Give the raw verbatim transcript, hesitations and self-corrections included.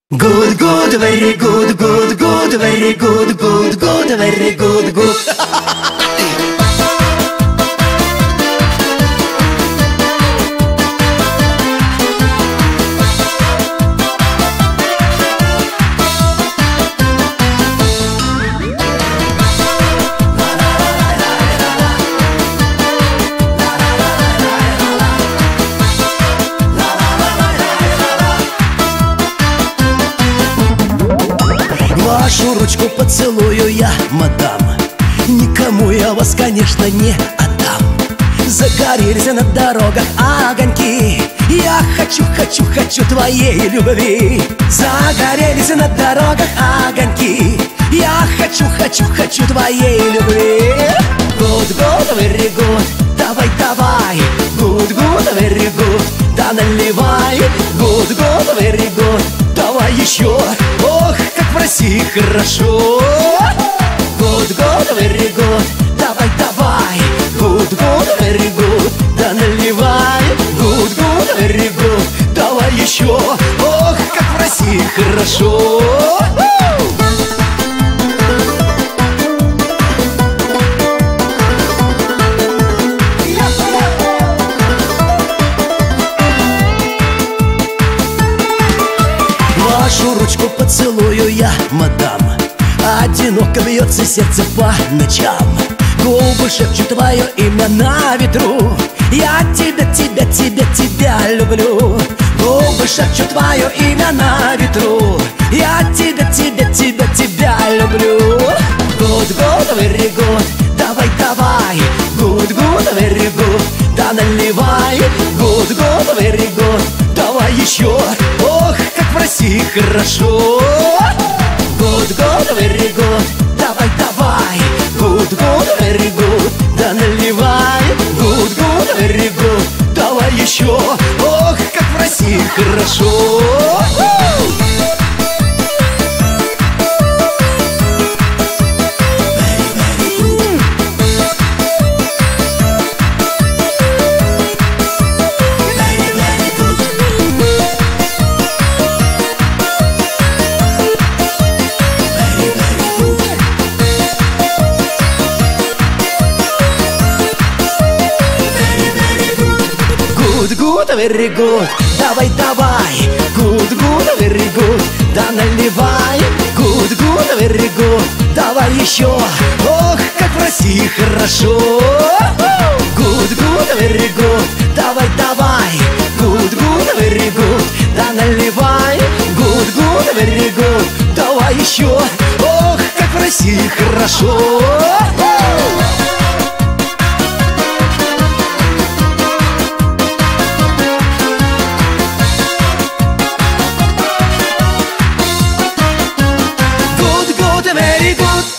Good, good, very good, good, good, very good, good, good, very good, good. Вашу ручку поцелую я, мадам. Никому я вас, конечно, не отдам. Загорелись на дорогах огоньки. Я хочу, хочу, хочу твоей любви. Загорелись на дорогах огоньки. Я хочу, хочу, хочу твоей любви. Good, good, very good. Давай, давай. Good, good, very good. Да наливай. Good, good, very good. Давай еще. Ох, как в России хорошо. Good, good, very good. Давай, давай. Good, good, very good. Да наливай. Good, good, very good. Давай еще. Ох, как в России хорошо. Вашу ручку поцелую я, мадам. Одиноко бьется сердце по ночам. Губы шепчут твое имя на ветру. Я тебя, тебя, тебя, тебя люблю. Губы шепчут твое имя на ветру. Я тебя, тебя, тебя, тебя люблю. Good, good, very good. Давай, давай. Good, good, very good. Да наливай. Good, good, very good. Давай еще. Ох, как в России хорошо. Good, good, very good. Давай, давай. Good, good, very good. Да наливай. Good, good, very good. Давай еще. Ох, как в России хорошо. Good, good, very good. Давай, давай. Good, good, very good. Да наливай. Good, good, very good. Давай еще. Ох, как в России хорошо. Good, good, very good. Давай, давай. Good, good, very good. Да наливай. Good, good, very good. Давай еще. Ох, как в России хорошо. Very good.